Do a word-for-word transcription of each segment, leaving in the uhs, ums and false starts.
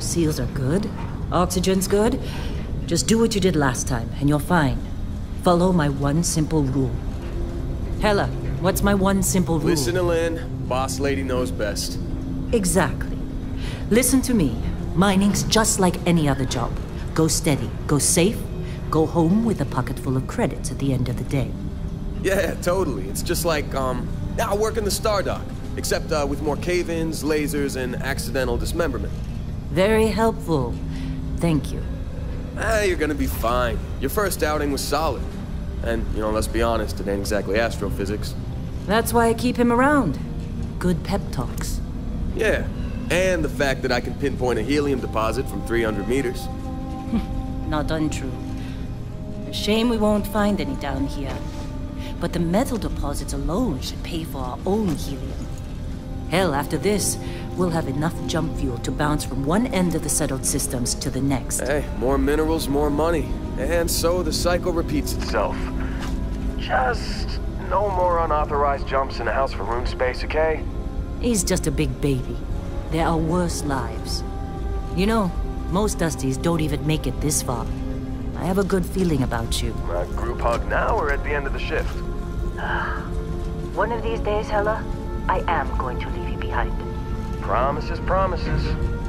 Seals are good. Oxygen's good. Just do what you did last time, and you're fine. Follow my one simple rule. Hella, what's my one simple rule? Listen to Lynn. Boss lady knows best. Exactly. Listen to me. Mining's just like any other job. Go steady, go safe, go home with a pocket full of credits at the end of the day. Yeah, totally. It's just like, um, I work in the Stardock, except uh, with more cave-ins, lasers, and accidental dismemberment. Very helpful. Thank you. Ah, you're gonna be fine. Your first outing was solid. And, you know, let's be honest, it ain't exactly astrophysics. That's why I keep him around. Good pep talks. Yeah, and the fact that I can pinpoint a helium deposit from three hundred meters. Not untrue. A shame we won't find any down here. But the metal deposits alone should pay for our own helium. Hell, after this, we'll have enough jump fuel to bounce from one end of the settled systems to the next. Hey, more minerals, more money. And so the cycle repeats itself. Just no more unauthorized jumps in the house for room space, okay? He's just a big baby. There are worse lives. You know, most Dusties don't even make it this far. I have a good feeling about you. Uh, group hug now or at the end of the shift? One of these days, Hella, I am going to leave you behind. Promises, promises.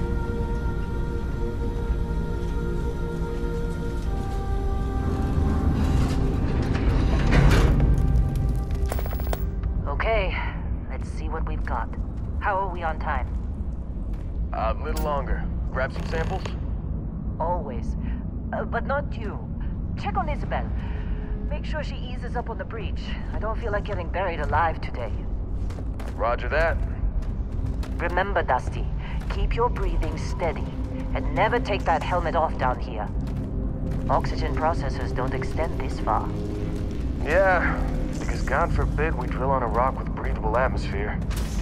Okay, let's see what we've got. How are we on time? A little longer. Grab some samples? Always. Uh, but not you. Check on Isabel. Make sure she eases up on the breach. I don't feel like getting buried alive today. Roger that. Remember, Dusty, keep your breathing steady, and never take that helmet off down here. Oxygen processors don't extend this far. Yeah, because God forbid we drill on a rock with breathable atmosphere.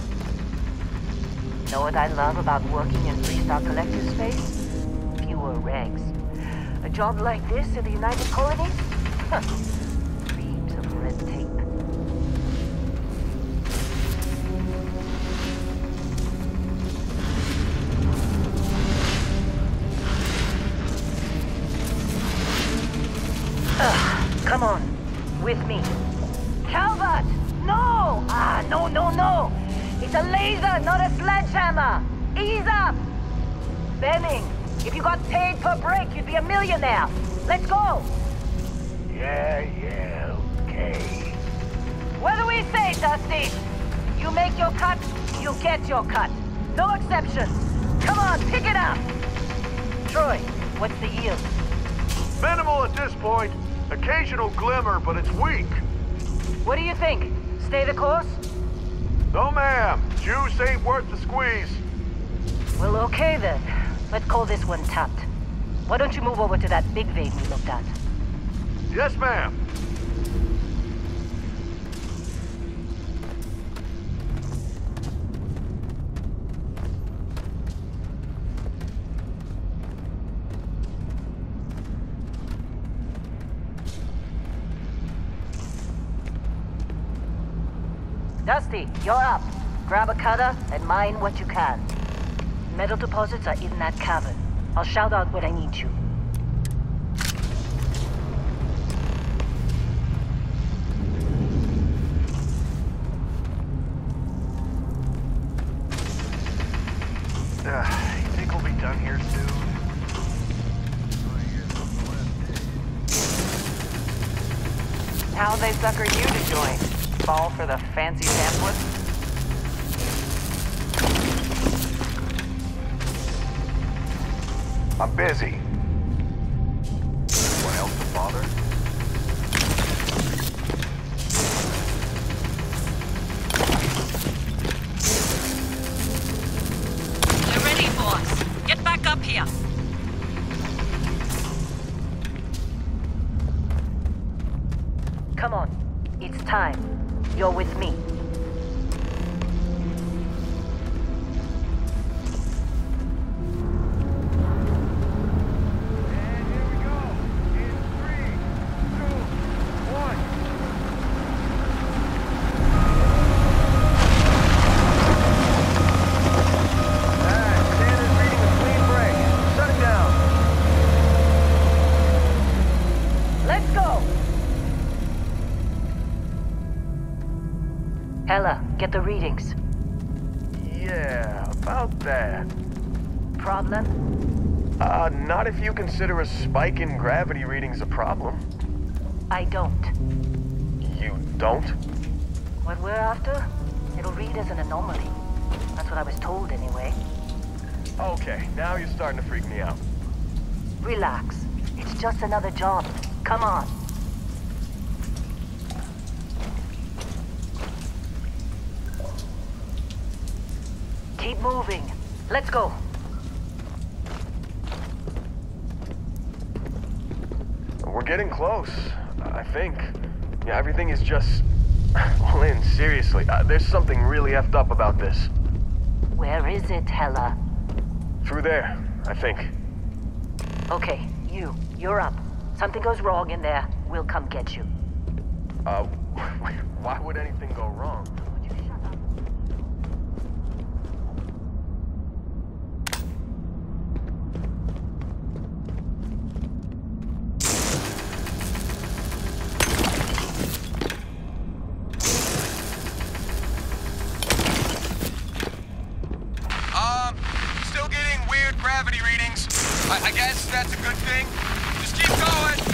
Know what I love about working in Freestar Collective space? Fewer regs. A job like this in the United Colonies? Huh. Dreams of red tape. Ugh, come on, with me. Calvert! No! Ah, no, no, no! It's a laser, not a sledgehammer! Ease up! Benning, if you got paid per break, you'd be a millionaire. Let's go! Yeah, yeah, okay. What do we say, Dusty? You make your cut, you get your cut. No exceptions. Come on, pick it up! Troy, what's the yield? Minimal at this point. Occasional glimmer, but it's weak. What do you think? Stay the course? No, ma'am. Juice ain't worth the squeeze. Well, okay then. Let's call this one tapped. Why don't you move over to that big vein we looked at? Yes, ma'am. Dusty, you're up. Grab a cutter and mine what you can. Metal deposits are in that cavern. I'll shout out when I need you. Uh, you think we'll be done here soon? How they sucker you to join? Fall for the fancy pamphlet? I'm busy. What else to bother? They're ready, boss. Get back up here. Come on. It's time. You're with me. Hella, get the readings. Yeah, about that. Problem? Uh, not if you consider a spike in gravity readings a problem. I don't. You don't? What we're after? It'll read as an anomaly. That's what I was told anyway. Okay, now you're starting to freak me out. Relax. It's just another job. Come on. Keep moving. Let's go. We're getting close, I think. Yeah, everything is just... Well, Lynn, seriously, uh, there's something really effed up about this. Where is it, Hella? Through there, I think. Okay, you. You're up. Something goes wrong in there, we'll come get you. Uh, why would anything go wrong? Would you shut up? Um, still getting weird gravity readings. I, I guess that's a good thing. Just keep going.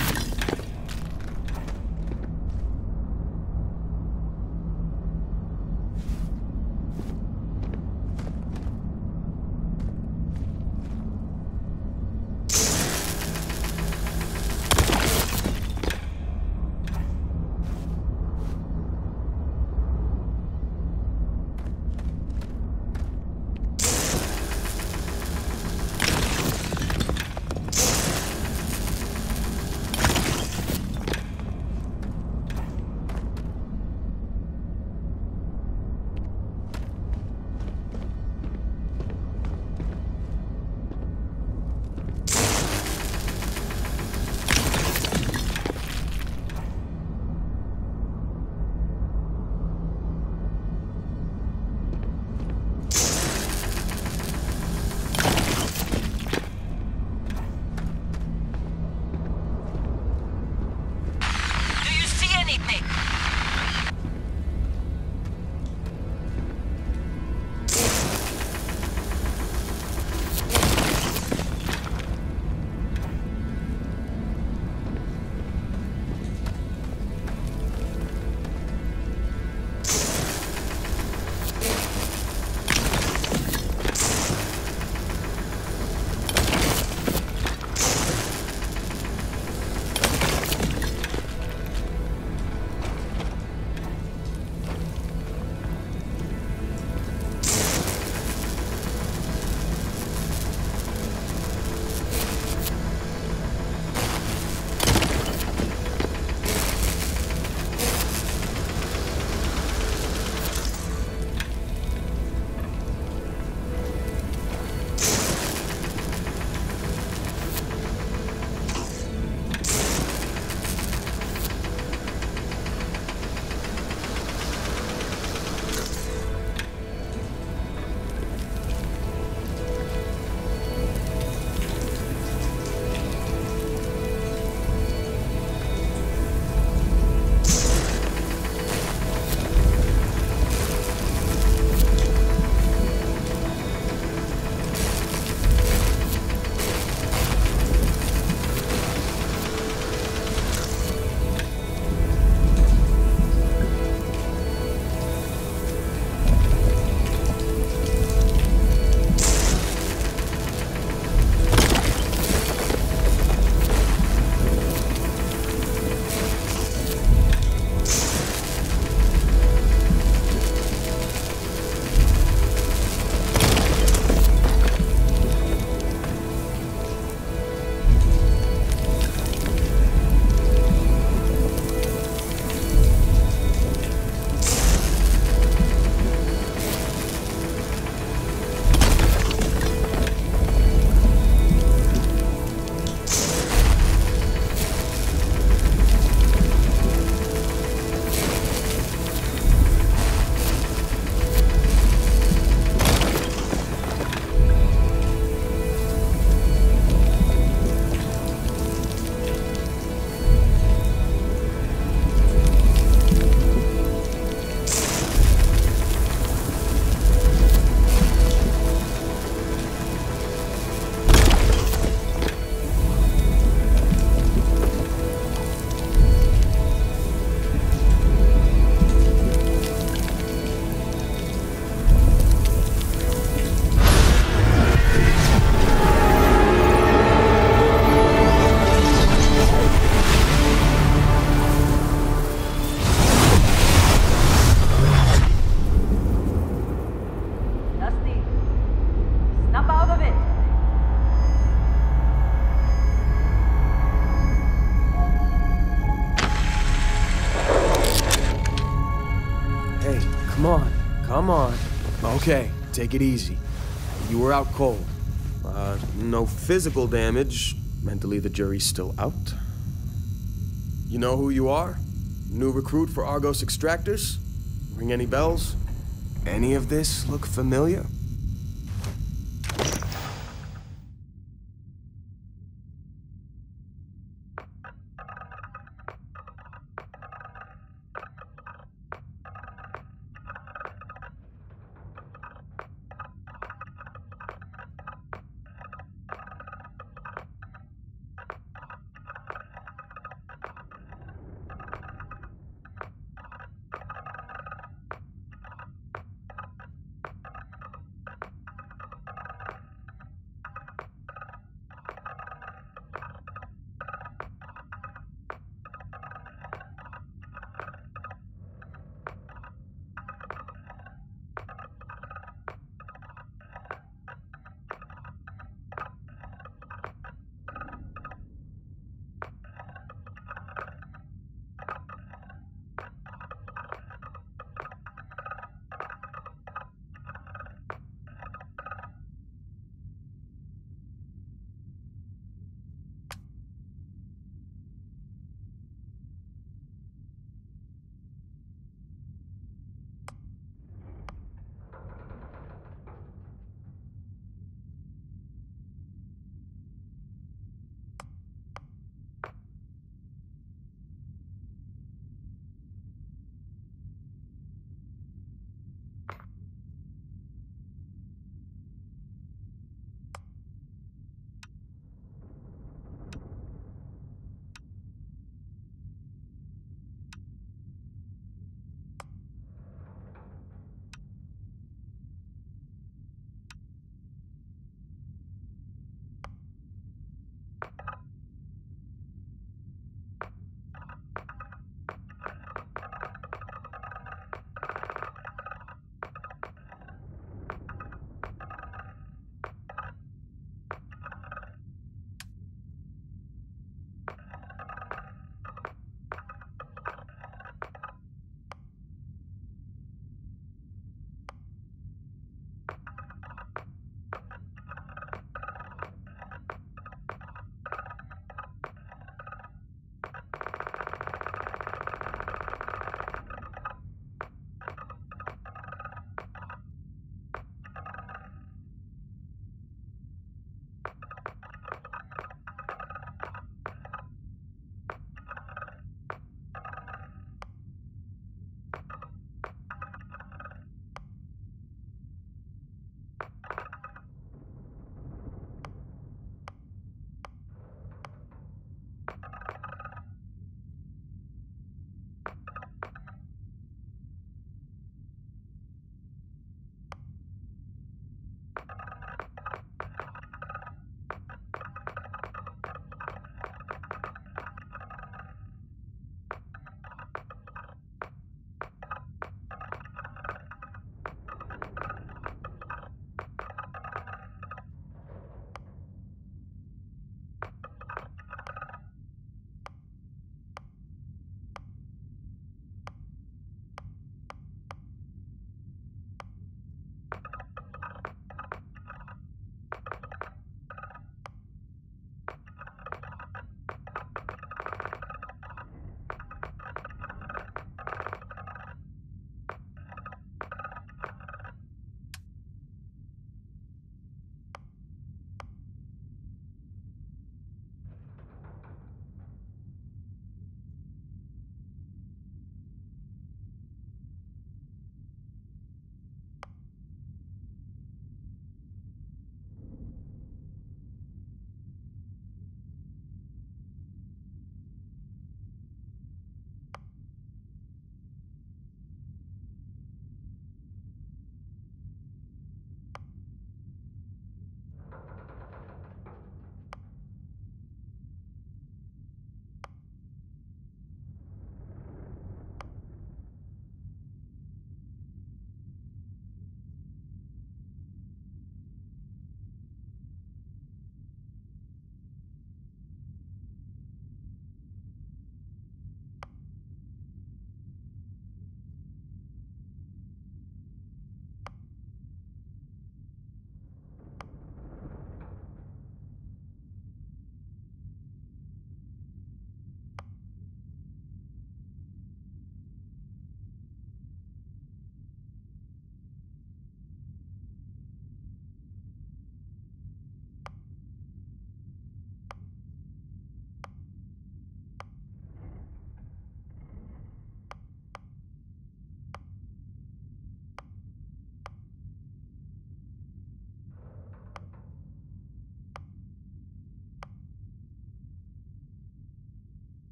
Come on, come on. Okay, take it easy. You were out cold. Uh, no physical damage. Mentally, the jury's still out. You know who you are? New recruit for Argos Extractors? Ring any bells? Any of this look familiar?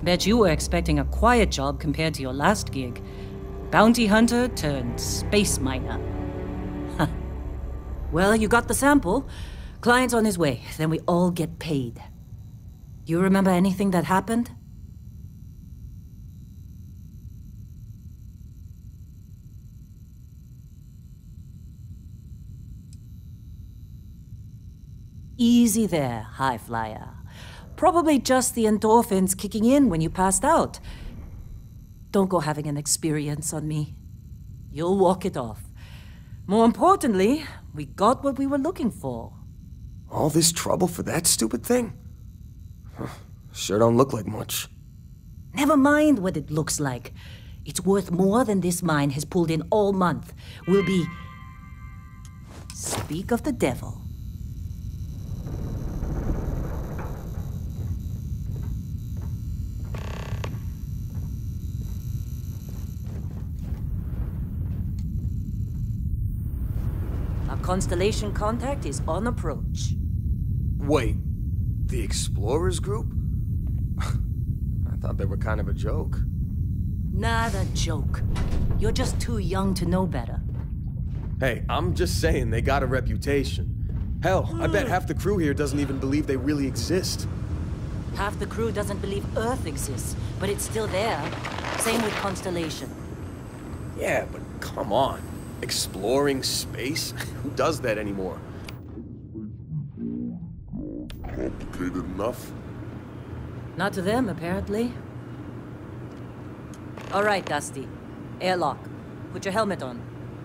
Bet you were expecting a quiet job compared to your last gig. Bounty hunter turned space miner. Huh. Well, you got the sample. Client's on his way, then we all get paid. You remember anything that happened? Easy there, high flyer. Probably just the endorphins kicking in when you passed out. Don't go having an experience on me. You'll walk it off. More importantly, we got what we were looking for. All this trouble for that stupid thing? Huh. Sure don't look like much. Never mind what it looks like. It's worth more than this mine has pulled in all month. We'll be... Speak of the devil. Constellation contact is on approach. Wait, the Explorers group? I thought they were kind of a joke. Not a joke. You're just too young to know better. Hey, I'm just saying they got a reputation. Hell, I bet half the crew here doesn't even believe they really exist. Half the crew doesn't believe Earth exists, but it's still there. Same with Constellation. Yeah, but come on. Exploring space? Who does that anymore? Complicated enough? Not to them, apparently. All right, Dusty. Airlock. Put your helmet on.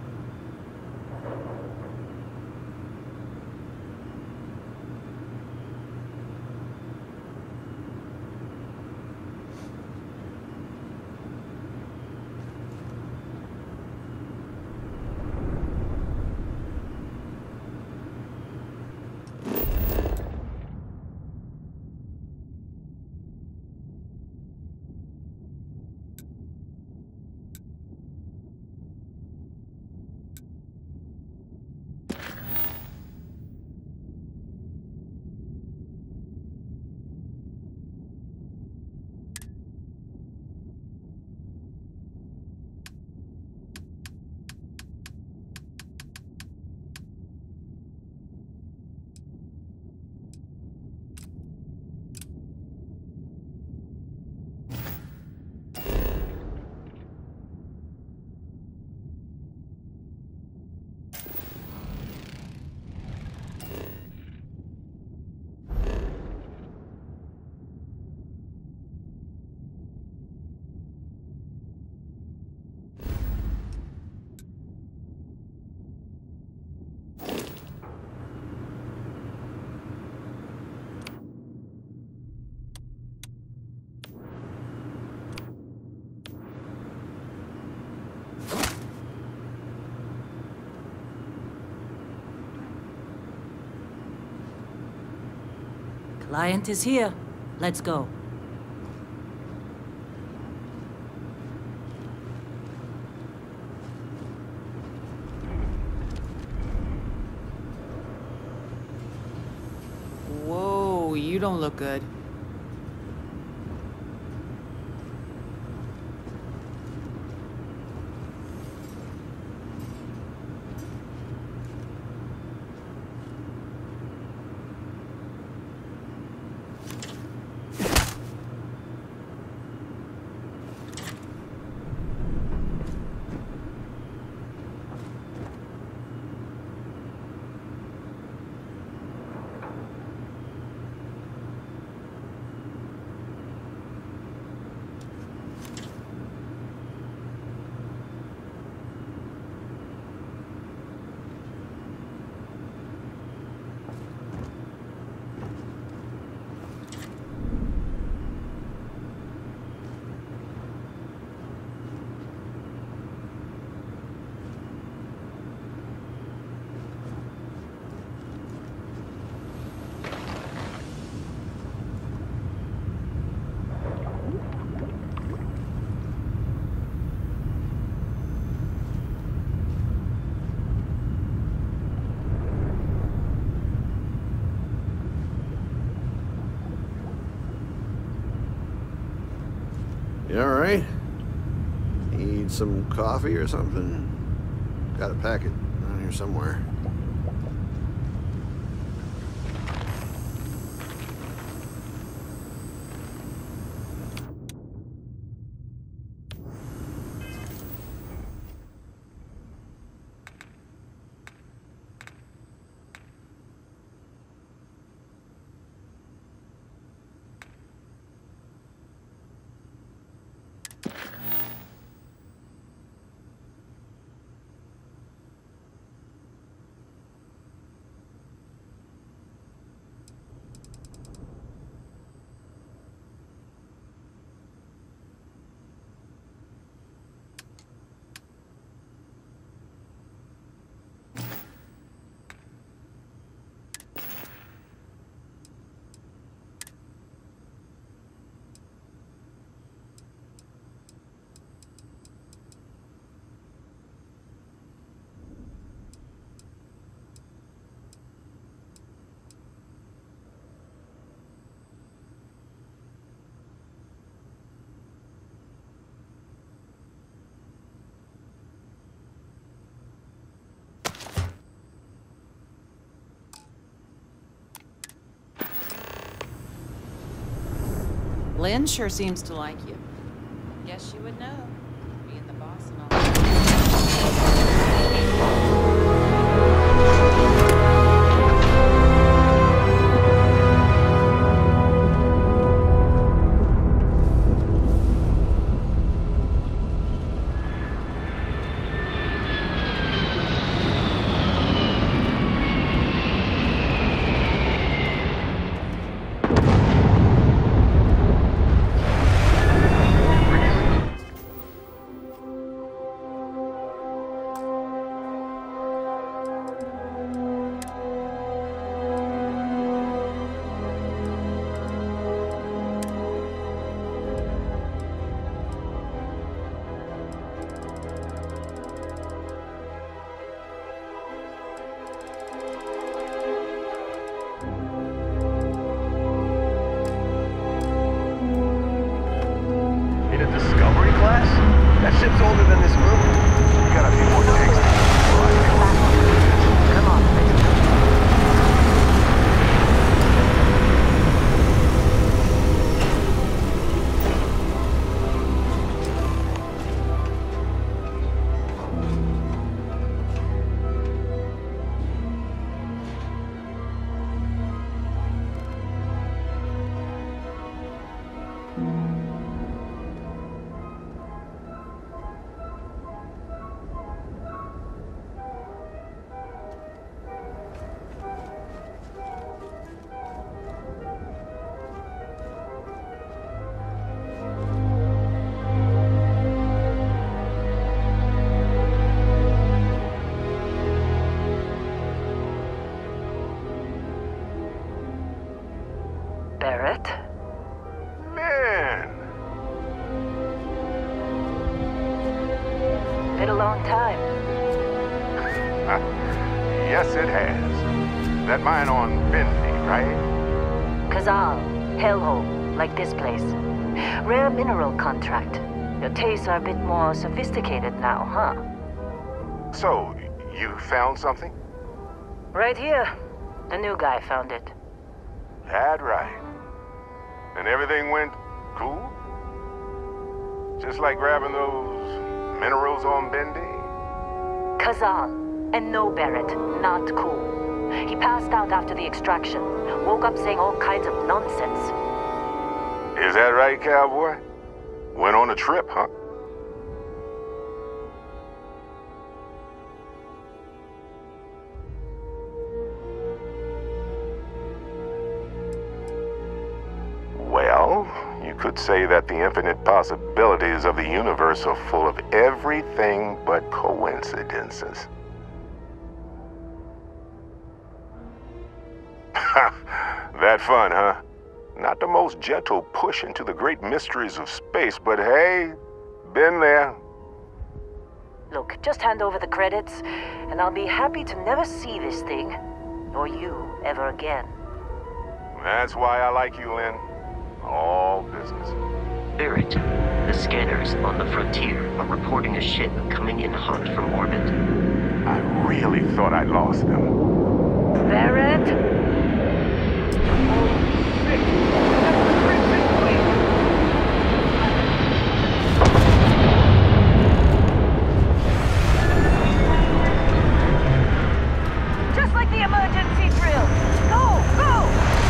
Client is here. Let's go. Whoa, you don't look good. You alright? Need some coffee or something? Got a packet around here somewhere. Lynn sure seems to like you. Guess you would know, being the boss and all. That ship's older than this room. We got a few more takes. Come on, Barrett? Man! Been a long time. Yes, it has. That mine on Bentley, right? Kazal, hellhole, like this place. Rare mineral contract. Your tastes are a bit more sophisticated now, huh? So, you found something? Right here. The new guy found it. That right. And everything went cool? Just like grabbing those minerals on Bendy? Kazal. And no, Barrett, not cool. He passed out after the extraction. Woke up saying all kinds of nonsense. Is that right, cowboy? Went on a trip, huh? Well, you could say that the infinite possibilities of the universe are full of everything but coincidences. That fun, huh? Not the most gentle push into the great mysteries of space, but hey, been there. Look, just hand over the credits, and I'll be happy to never see this thing, or you, ever again. That's why I like you, Lynn. All business. Barrett, the scanners on the frontier are reporting a ship coming in hot from orbit. I really thought I lost them. Barrett? Just like the emergency drill. Go, go!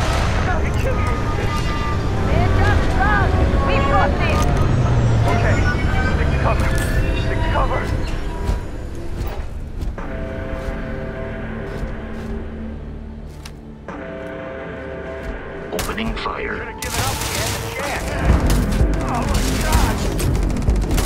It's just us. We've got this. Okay, stick to cover. Stick to cover. Opening fire. Should have given up when you had the chance. Oh my God!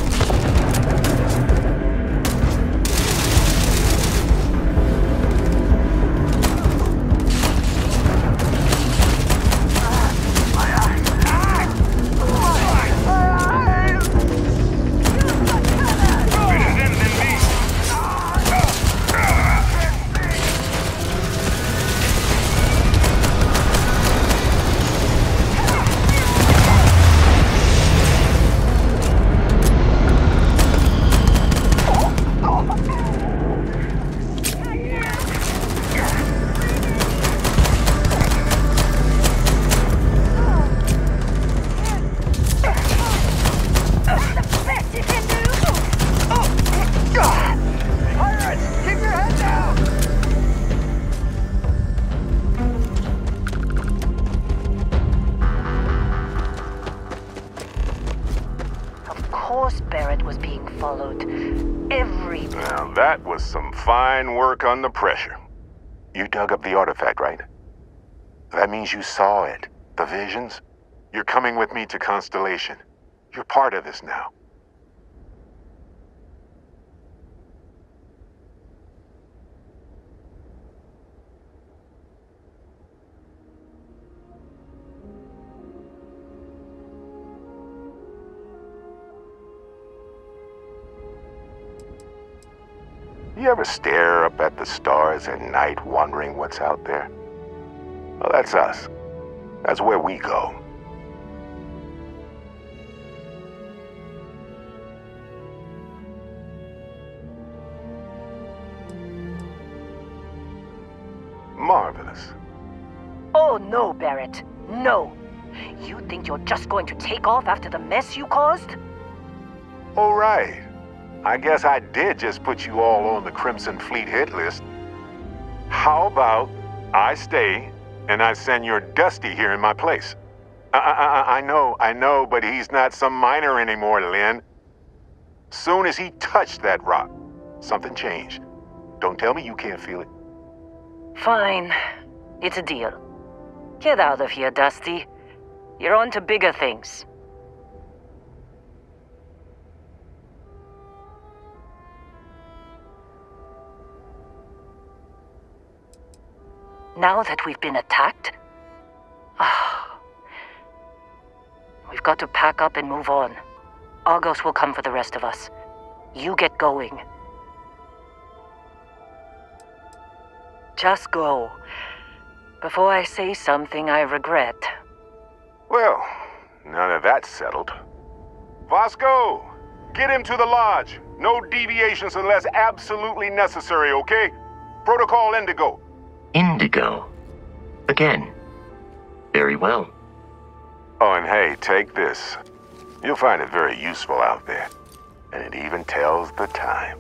Now that was some fine work under pressure. You dug up the artifact, right? That means you saw it. The visions? You're coming with me to Constellation. You're part of this now. You ever stare up at the stars at night wondering what's out there? Well, that's us. That's where we go. Marvelous. Oh no, Barrett. No. You think you're just going to take off after the mess you caused? All right. I guess I did just put you all on the Crimson Fleet hit list. How about I stay and I send your Dusty here in my place? I, I, I know, I know, but he's not some miner anymore, Lynn. Soon as he touched that rock, something changed. Don't tell me you can't feel it. Fine. It's a deal. Get out of here, Dusty. You're on to bigger things. Now that we've been attacked, ah, we've got to pack up and move on. Argos will come for the rest of us. You get going. Just go, before I say something I regret. Well, now that that's settled. Vasco, get him to the lodge. No deviations unless absolutely necessary, okay? Protocol Indigo. Indigo. Again. Very well. Oh, and hey, take this. You'll find it very useful out there. And it even tells the time.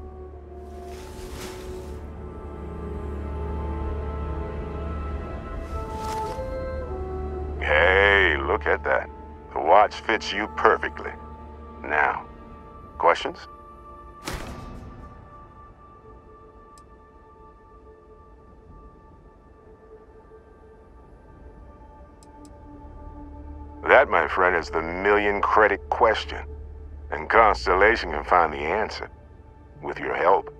Hey, look at that. The watch fits you perfectly. Now, questions? That, my friend, is the million credit question. And Constellation can find the answer. With your help.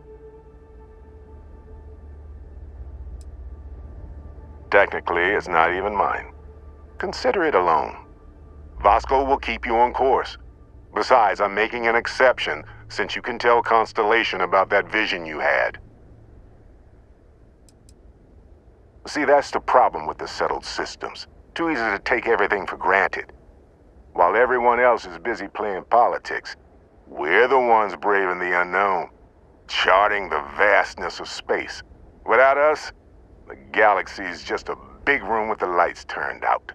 Technically, it's not even mine. Consider it a loan. Vasco will keep you on course. Besides, I'm making an exception since you can tell Constellation about that vision you had. See, that's the problem with the settled systems. Too easy to take everything for granted. While everyone else is busy playing politics, we're the ones braving the unknown, charting the vastness of space. Without us, the galaxy's just a big room with the lights turned out.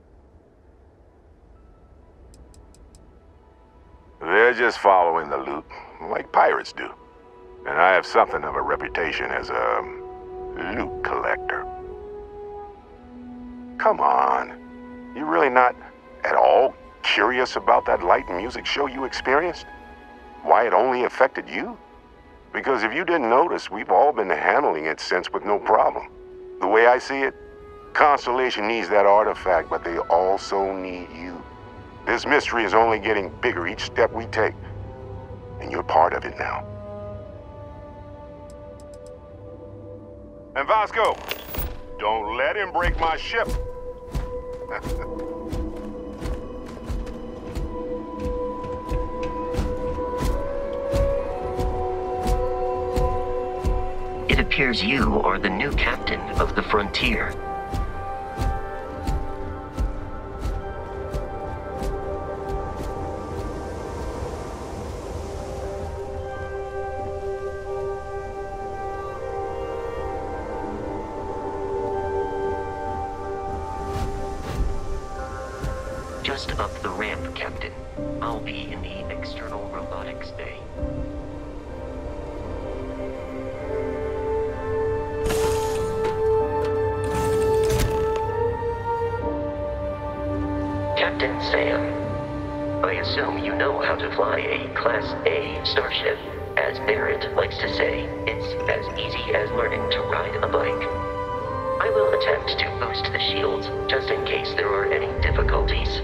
They're just following the loot, like pirates do. And I have something of a reputation as a loot collector. Come on, you really not at all curious about that light and music show you experienced? Why it only affected you? Because if you didn't notice, we've all been handling it since with no problem. The way I see it, Constellation needs that artifact, but they also need you. This mystery is only getting bigger each step we take, and you're part of it now. And Vasco, don't let him break my ship. It appears you are the new captain of the Frontier. Just up the ramp, Captain. I'll be in the external robotics bay. Captain Sam, I assume you know how to fly a Class A starship. As Barrett likes to say, it's as easy as learning to ride a bike. I will attempt to boost the shields, just in case there are any difficulties.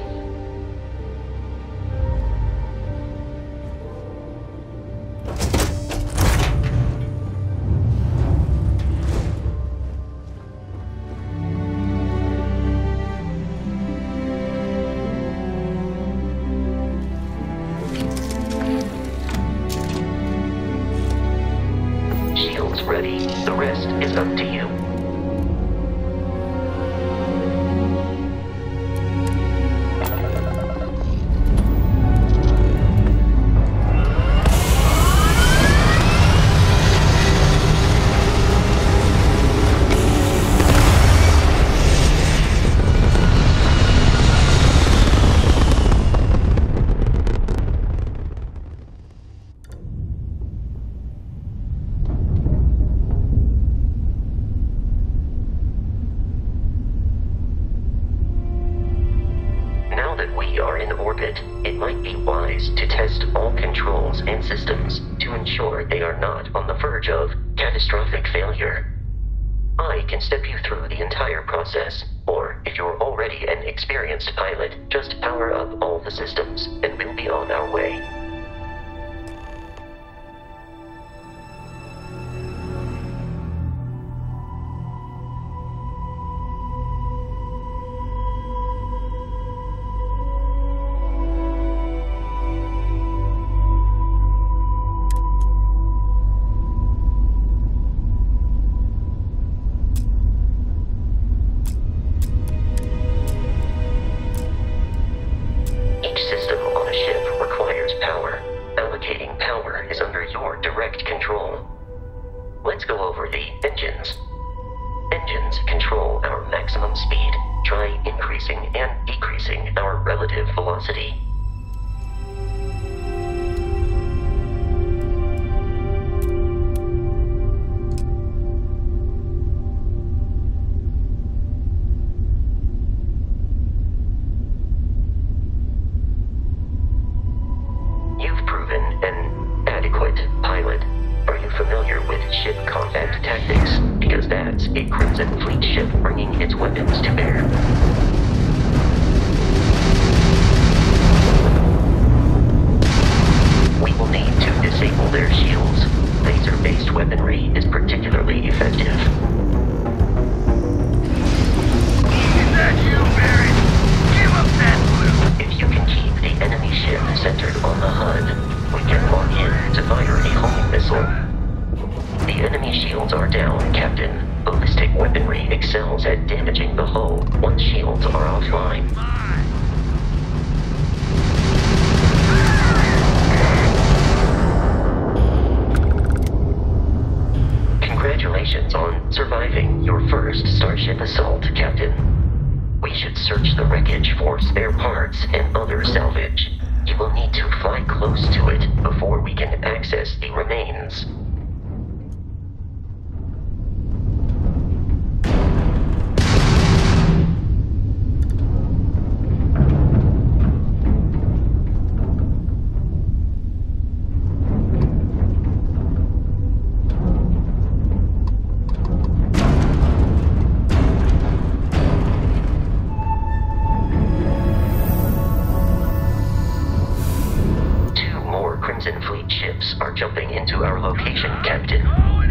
Ready. The rest is up to you. It might be wise to test all controls and systems to ensure they are not on the verge of catastrophic failure. I can step you through the entire process, or if you're already an experienced pilot, just power up all the systems and we'll be on our way. Let's go over the engines. Engines control our maximum speed. Try increasing and decreasing our relative velocity. You've proven an adequate pilot. Are you familiar with ship combat tactics? Because that's a Crimson Fleet ship bringing its weapons to bear. We will need to disable their shields. Laser-based weaponry is particularly effective. Is that you, Barrett? Give up that blue! If you can keep the enemy ship centered on the H U D, we can lock in to fire a homing missile. The enemy shields are down, Captain. Ballistic weaponry excels at damaging the hull once shields are offline. your first Starship assault, Captain. We should search the wreckage for spare parts and other salvage. You will need to fly close to it before we can access the remains. Crimson Fleet ships are jumping into our location, Captain.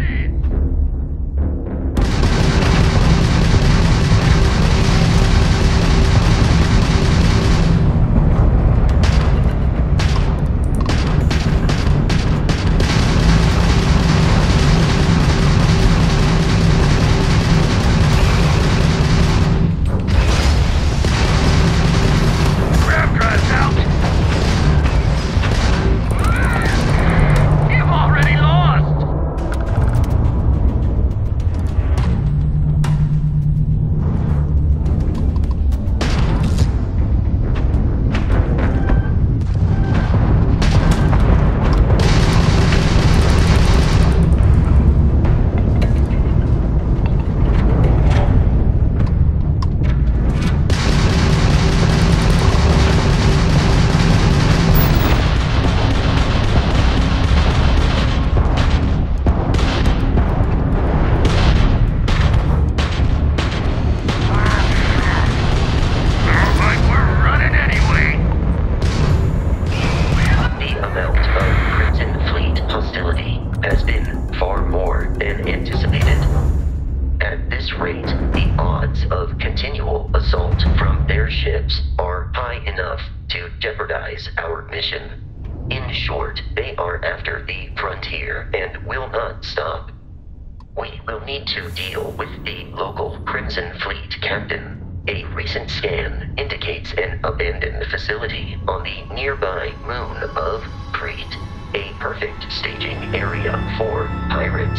Our mission. In short, they are after the frontier and will not stop. We will need to deal with the local Crimson Fleet captain. A recent scan indicates an abandoned facility on the nearby moon of Crete, a perfect staging area for pirates.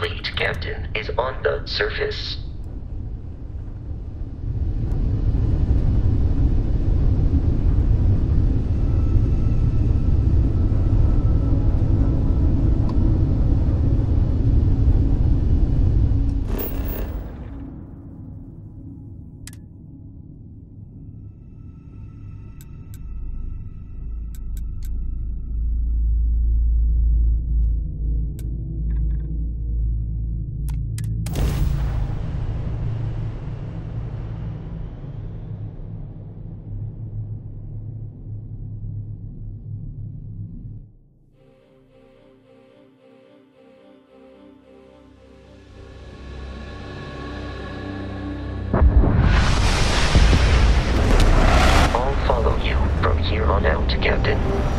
fleet, Captain, is on the surface. Here on out, Captain.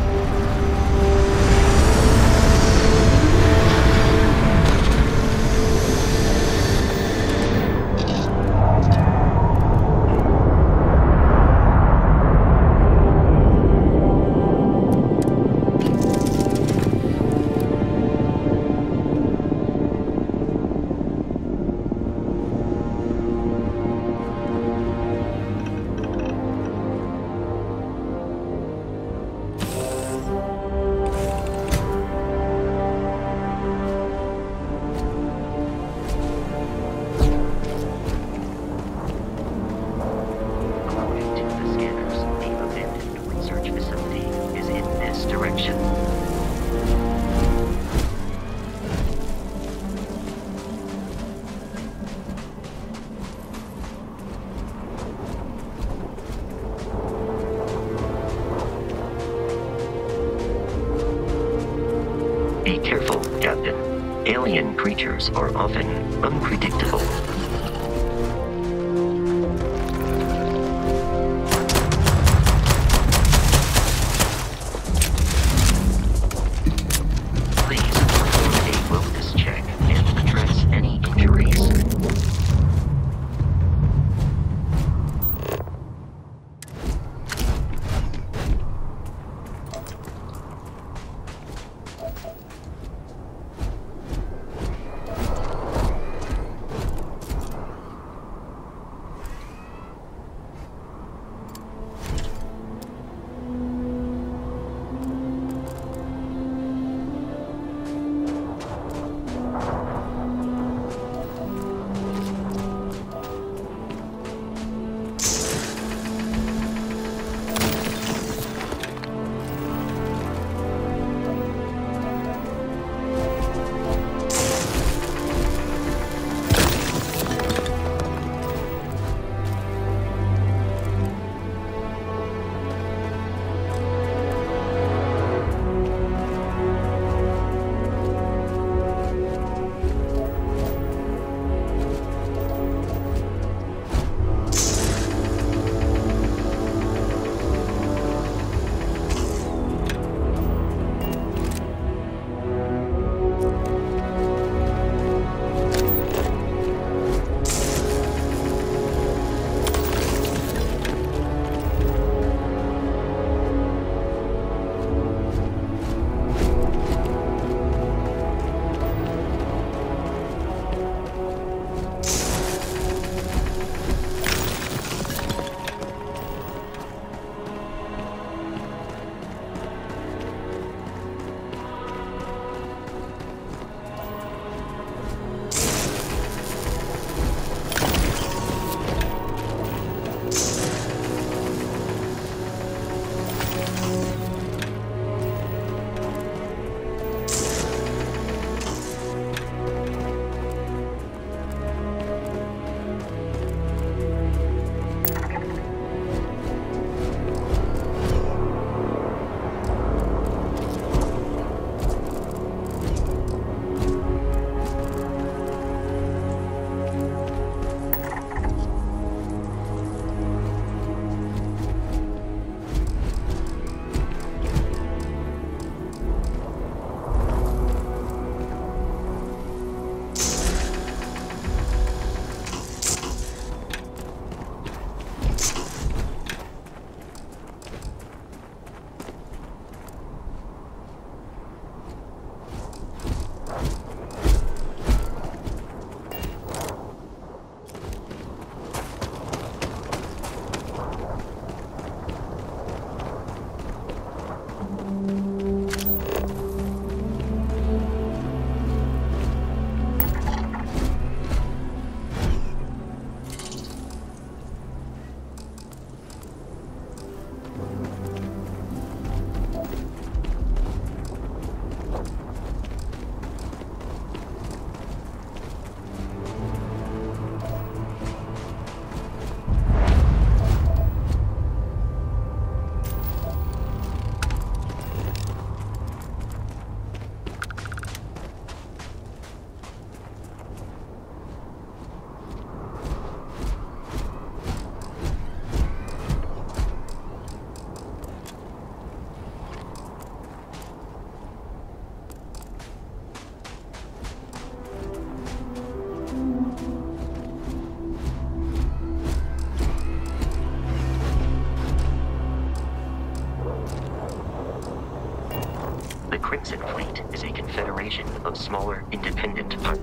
Be careful, Captain. Alien creatures are often unpredictable. Please perform a wellness check and address any injuries. Crimson Fleet is a confederation of smaller, independent pirates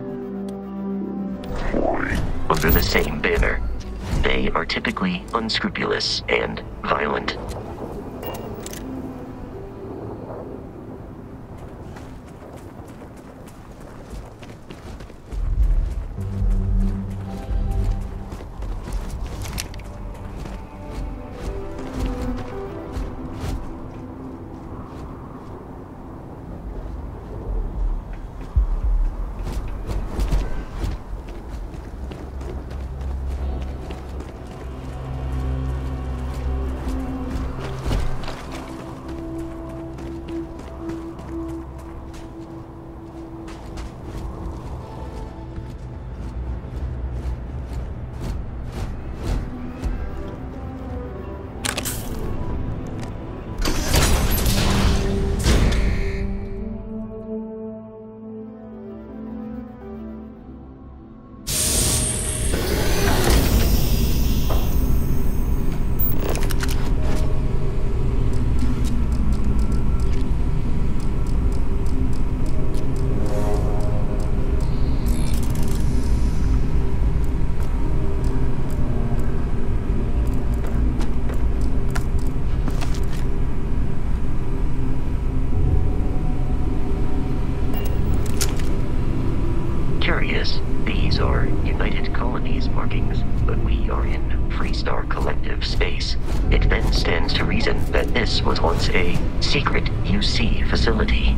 under the same banner. They are typically unscrupulous and violent. These are United Colonies markings, but we are in Freestar Collective space. It then stands to reason that this was once a secret U C facility.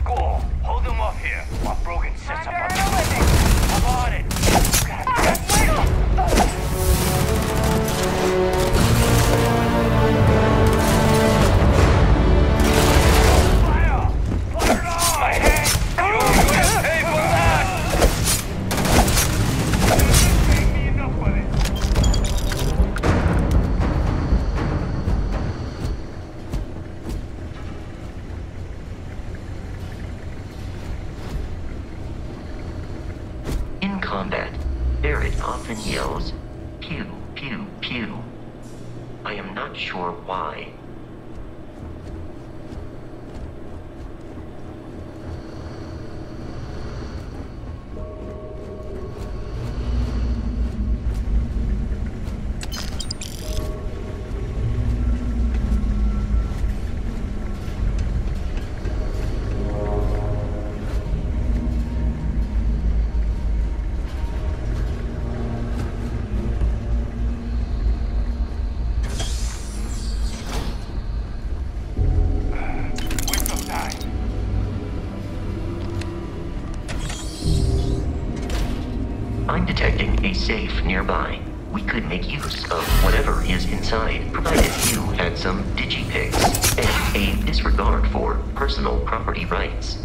school. Hold them off here while Brogan sets up a... I'm on it. Fire! Fire it on! My head! You will pay for that! Make me enough of it. In combat, Barrett often yells, pew, pew, pew. I am not sure why. I'm detecting a safe nearby. We could make use of whatever is inside, provided you had some digipics and a disregard for personal property rights.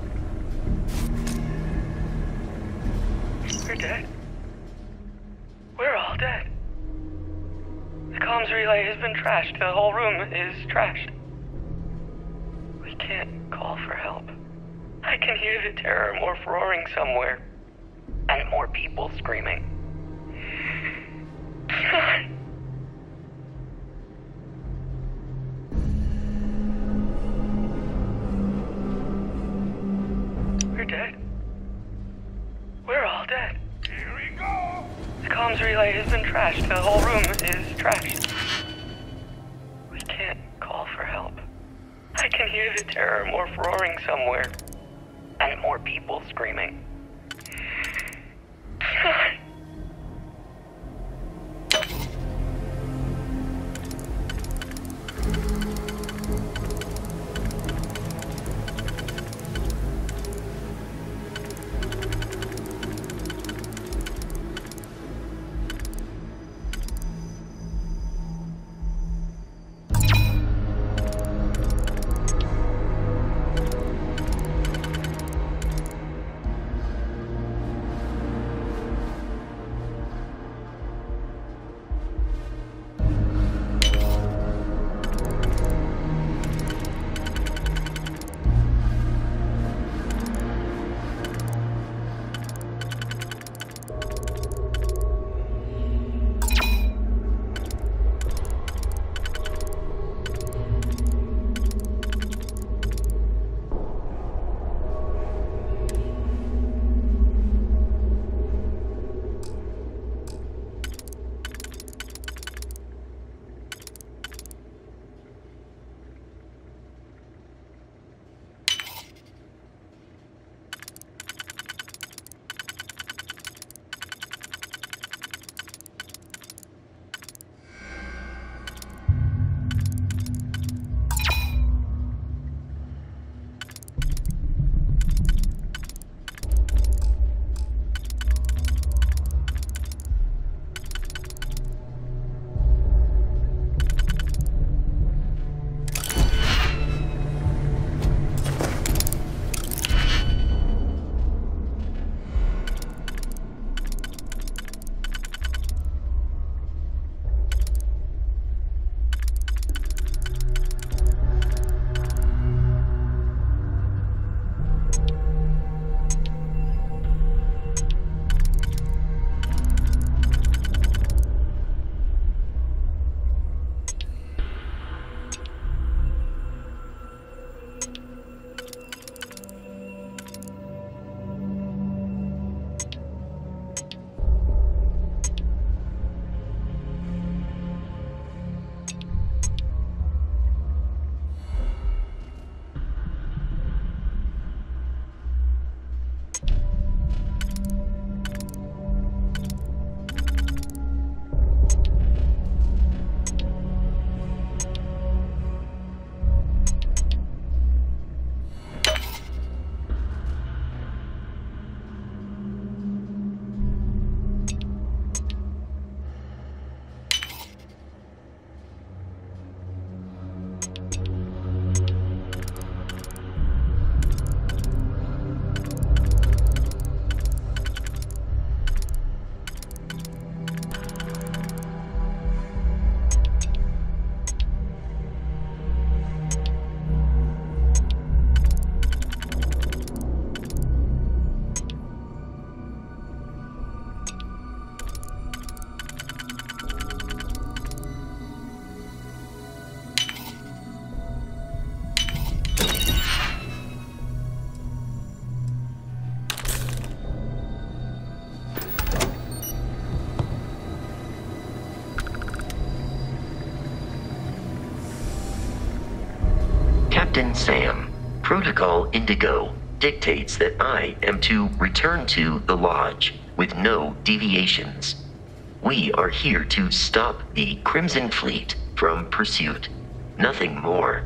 We're dead. We're all dead. The comms relay has been trashed. The whole room is trashed. We can't call for help. I can hear the terror morph roaring somewhere. And more people screaming. We're dead. We're all dead. Here we go! The comms relay has been trashed. The whole room is trashed. We can't call for help. I can hear the terror morph roaring somewhere. And more people screaming. Captain Sam. Protocol Indigo dictates that I am to return to the Lodge with no deviations. We are here to stop the Crimson Fleet from pursuit. Nothing more.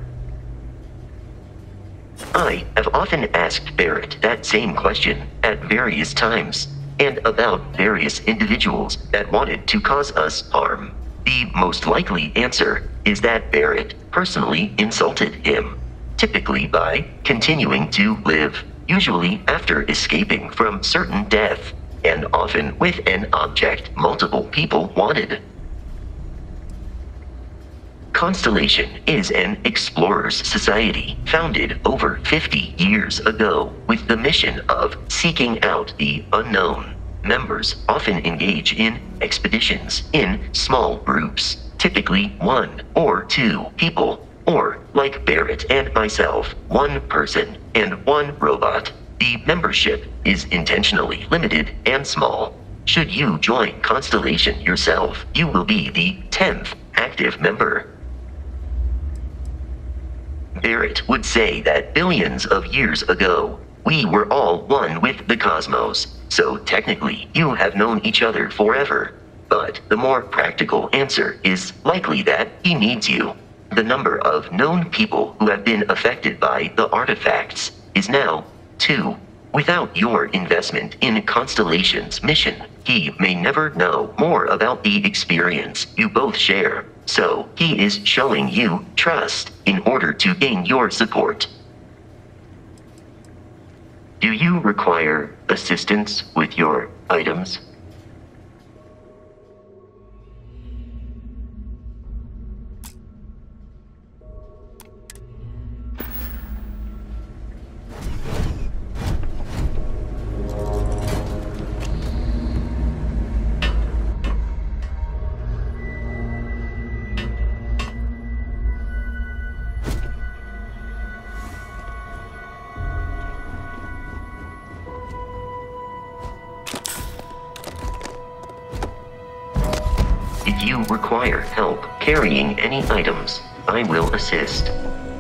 I have often asked Barrett that same question at various times, and about various individuals that wanted to cause us harm. The most likely answer is that Barrett personally insulted him, typically by continuing to live, usually after escaping from certain death, and often with an object multiple people wanted. Constellation is an explorers society founded over fifty years ago with the mission of seeking out the unknown. Members often engage in expeditions in small groups, typically one or two people, or, like Barrett and myself, one person and one robot. The membership is intentionally limited and small. Should you join Constellation yourself, you will be the tenth active member. Barrett would say that billions of years ago, we were all one with the cosmos, so technically you have known each other forever. But the more practical answer is likely that he needs you. The number of known people who have been affected by the artifacts is now two. Without your investment in Constellation's mission, he may never know more about the experience you both share. So he is showing you trust in order to gain your support. Do you require assistance with your items? If you require help carrying any items, I will assist.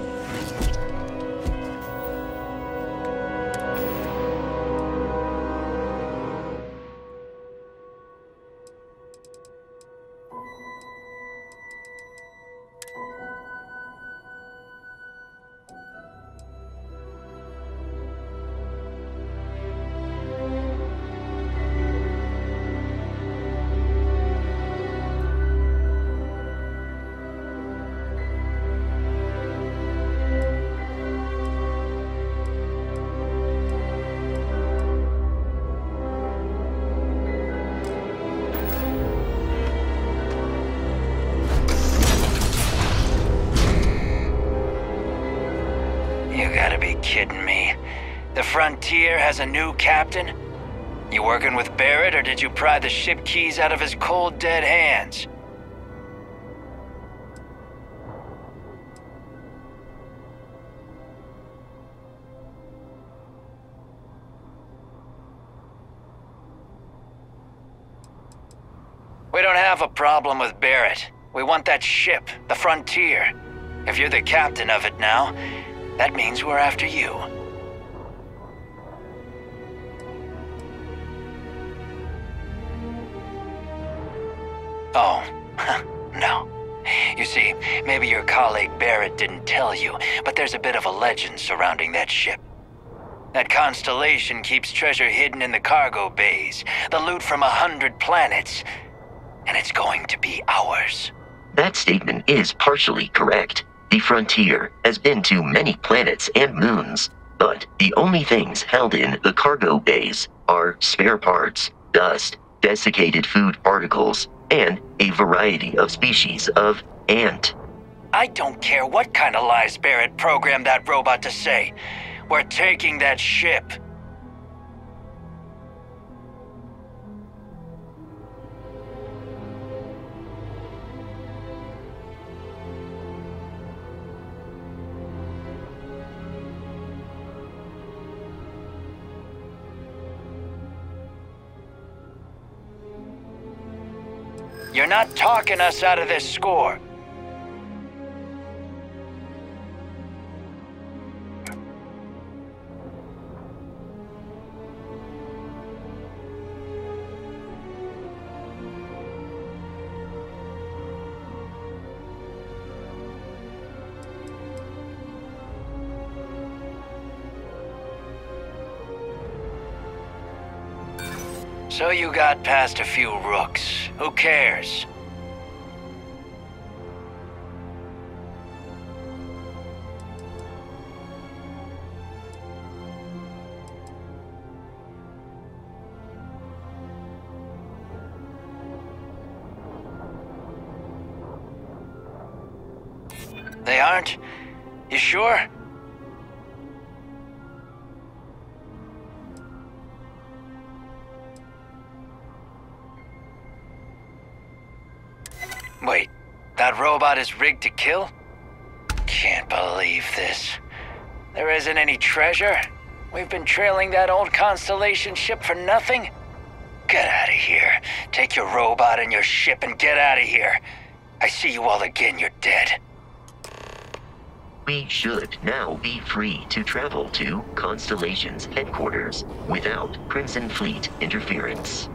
You gotta be kidding me. The Frontier has a new captain? You working with Barrett, or did you pry the ship keys out of his cold, dead hands? We don't have a problem with Barrett. We want that ship, the Frontier. If you're the captain of it now, that means we're after you. Oh, no. You see, maybe your colleague Barrett didn't tell you, but there's a bit of a legend surrounding that ship. That Constellation keeps treasure hidden in the cargo bays, the loot from a hundred planets, and it's going to be ours. That statement is partially correct. The Frontier has been to many planets and moons, but the only things held in the cargo bays are spare parts, dust, desiccated food particles, and a variety of species of ant. I don't care what kind of lies Barrett programmed that robot to say. We're taking that ship. You're not talking us out of this score. So you got past a few rooks. Who cares? They aren't? You sure? Wait, that robot is rigged to kill? Can't believe this. There isn't any treasure? We've been trailing that old Constellation ship for nothing? Get out of here. Take your robot and your ship and get out of here. I see you all again, you're dead. We should now be free to travel to Constellation's headquarters without Crimson Fleet interference.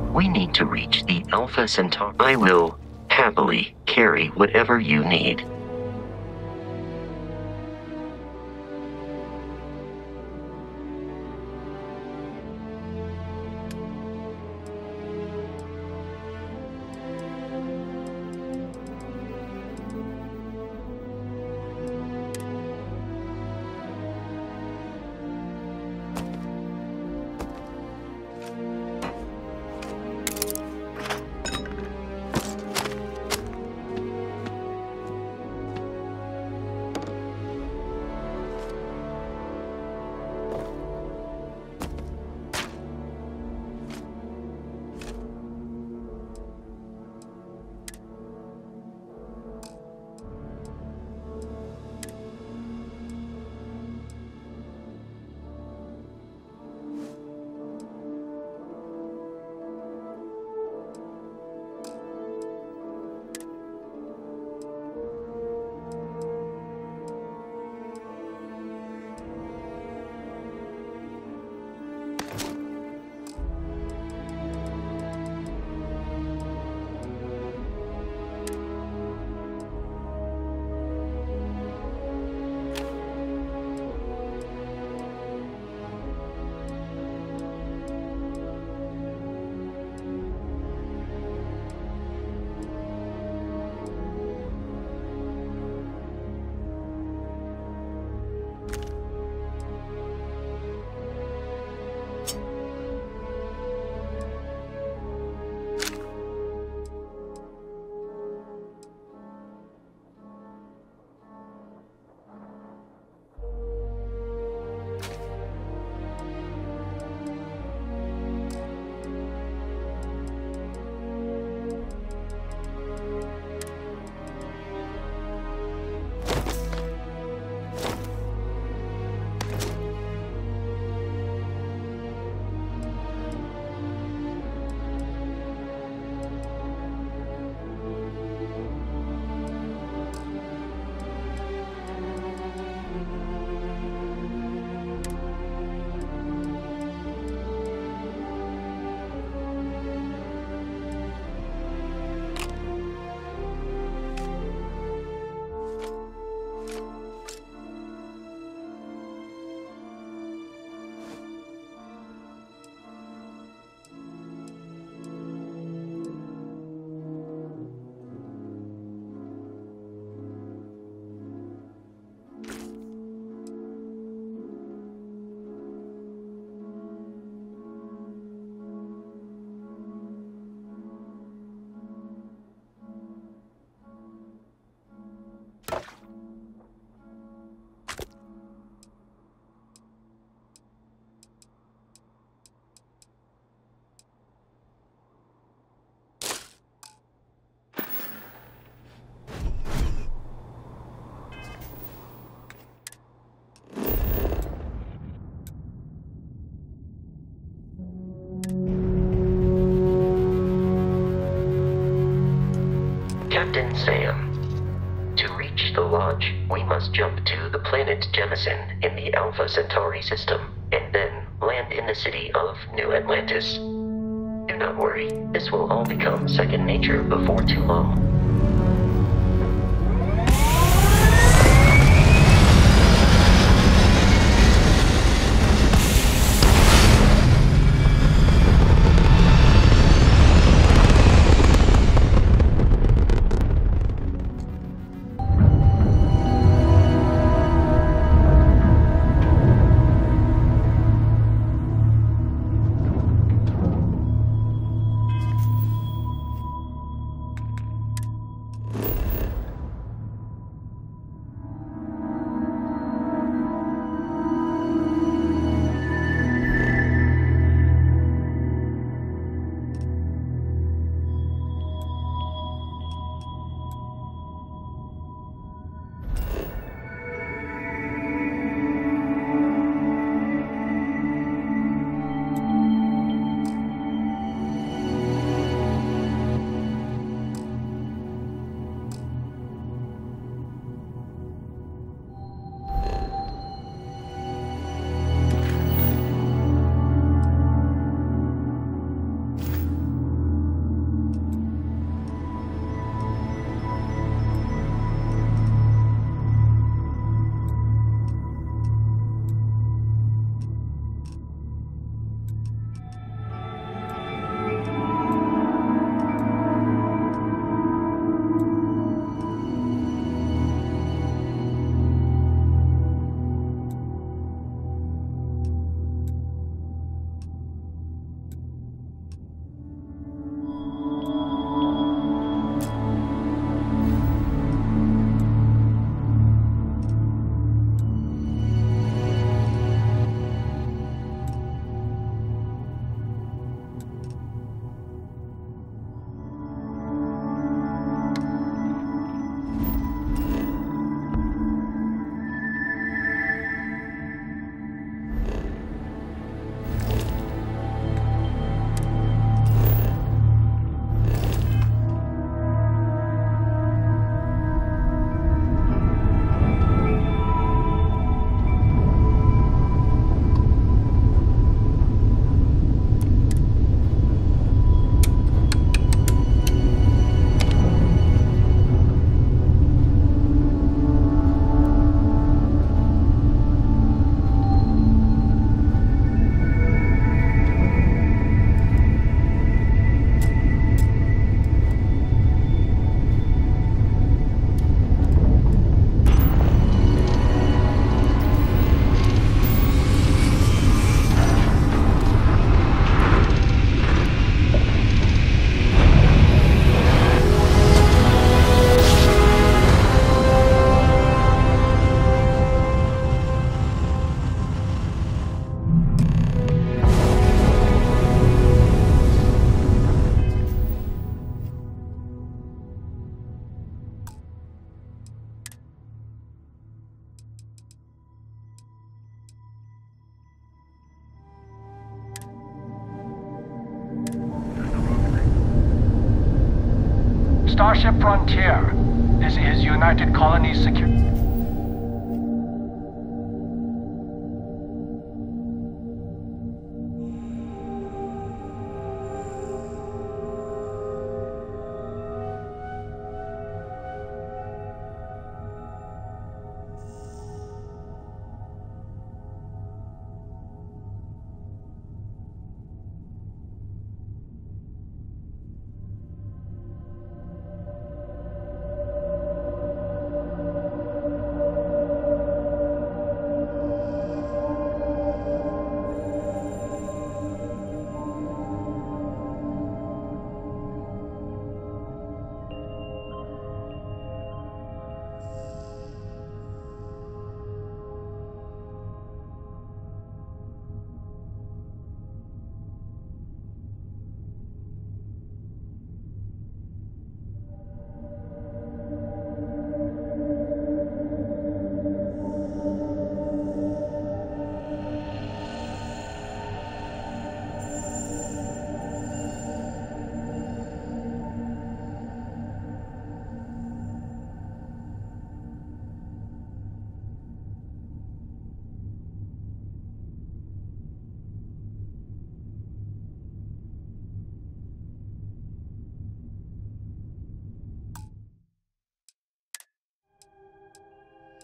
We need to reach the Alpha Centauri. I will happily carry whatever you need. Captain Sam. To reach the Lodge, we must jump to the planet Jemison in the Alpha Centauri system, and then land in the city of New Atlantis. Do not worry, this will all become second nature before too long. Starship Frontier. This is United Colonies Security.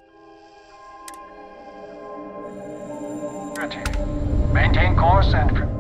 Maintain course and...